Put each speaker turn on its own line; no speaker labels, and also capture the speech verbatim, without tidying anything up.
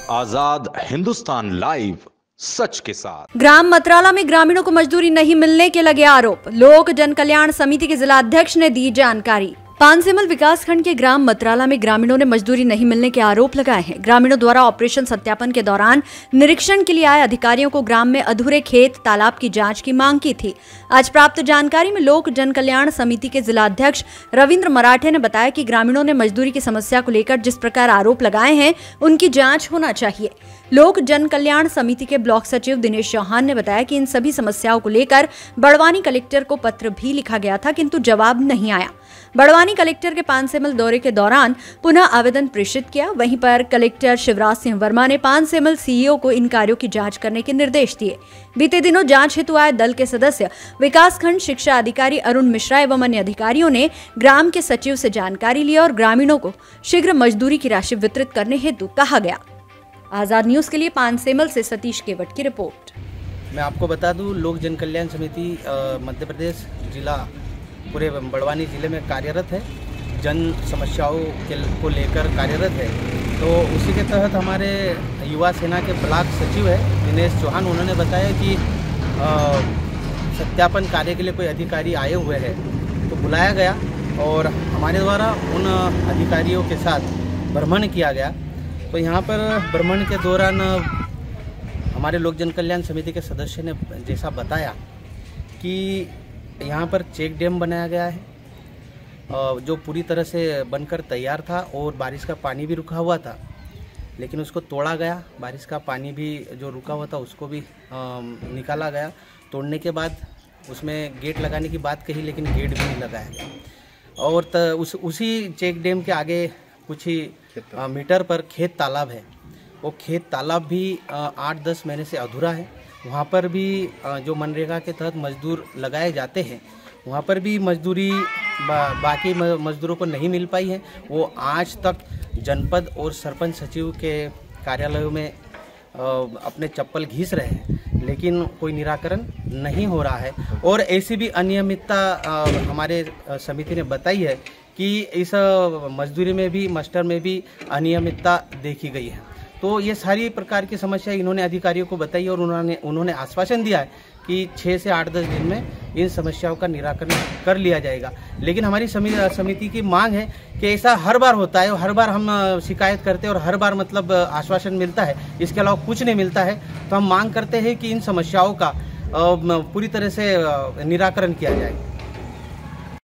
आजाद Hindustan live, सच के साथ।
ग्राम मतराला में ग्रामीणों को मजदूरी नहीं मिलने के लगे आरोप। लोक जन कल्याण समिति के जिलाध्यक्ष ने दी जानकारी। पानसेमल विकासखंड के ग्राम मतराला में ग्रामीणों ने मजदूरी नहीं मिलने के आरोप लगाए हैं। ग्रामीणों द्वारा ऑपरेशन सत्यापन के दौरान निरीक्षण के लिए आए अधिकारियों को ग्राम में अधूरे खेत तालाब की जांच की मांग की थी। आज प्राप्त जानकारी में लोक जन कल्याण समिति के जिलाध्यक्ष रविंद्र मराठे ने बताया कि ग्रामीणों ने मजदूरी की समस्या को लेकर जिस प्रकार आरोप लगाए हैं उनकी जाँच होना चाहिए। लोक जन कल्याण समिति के ब्लॉक सचिव दिनेश चौहान ने बताया कि इन सभी समस्याओं को लेकर बड़वानी कलेक्टर को पत्र भी लिखा गया था, किंतु जवाब नहीं आया। बड़वानी कलेक्टर के पानसेमल दौरे के दौरान पुनः आवेदन प्रेषित किया। वहीं पर कलेक्टर शिवराज सिंह वर्मा ने पानसेमल सीईओ को इन कार्यों की जांच करने के निर्देश दिए। बीते दिनों जांच हेतु आए दल के सदस्य विकासखंड शिक्षा अधिकारी अरुण मिश्रा एवं अन्य अधिकारियों ने ग्राम के सचिव से जानकारी ली और ग्रामीणों को शीघ्र मजदूरी की राशि वितरित करने हेतु कहा गया। आजाद न्यूज के लिए पानसेमल से सतीश केवट की रिपोर्ट।
मैं आपको बता दूं, लोक जन कल्याण समिति मध्य प्रदेश जिला पूरे बड़वानी जिले में कार्यरत है, जन समस्याओं के को लेकर कार्यरत है। तो उसी के तहत हमारे युवा सेना के ब्लॉक सचिव है दिनेश चौहान, उन्होंने बताया कि आ, सत्यापन कार्य के लिए कोई अधिकारी आए हुए हैं, तो बुलाया गया और हमारे द्वारा उन अधिकारियों के साथ भ्रमण किया गया। तो यहाँ पर भ्रमण के दौरान हमारे लोक जन कल्याण समिति के सदस्य ने जैसा बताया कि यहाँ पर चेक डैम बनाया गया है जो पूरी तरह से बनकर तैयार था और बारिश का पानी भी रुका हुआ था, लेकिन उसको तोड़ा गया। बारिश का पानी भी जो रुका हुआ था उसको भी निकाला गया। तोड़ने के बाद उसमें गेट लगाने की बात कही, लेकिन गेट भी नहीं लगाया गया। और त, उस उसी चेक डैम के आगे कुछ ही आ, मीटर पर खेत तालाब है। वो खेत तालाब भी आठ दस महीने से अधूरा है। वहाँ पर भी आ, जो मनरेगा के तहत मजदूर लगाए जाते हैं, वहाँ पर भी मजदूरी बा, बाकी मजदूरों को नहीं मिल पाई है। वो आज तक जनपद और सरपंच सचिव के कार्यालयों में आ, अपने चप्पल घिस रहे हैं, लेकिन कोई निराकरण नहीं हो रहा है। और ऐसी भी अनियमितता हमारे समिति ने बताई है कि इस मजदूरी में भी मास्टर में भी अनियमितता देखी गई है। तो ये सारी प्रकार की समस्या इन्होंने अधिकारियों को बताई और उन्होंने उन्होंने आश्वासन दिया है कि छः से आठ दस दिन में इन समस्याओं का निराकरण कर लिया जाएगा। लेकिन हमारी समिति की मांग है कि ऐसा हर बार होता है, हर बार हम शिकायत करते हैं और हर बार मतलब आश्वासन मिलता है, इसके अलावा कुछ नहीं मिलता है। तो हम मांग करते हैं कि इन समस्याओं का पूरी तरह से निराकरण किया जाए।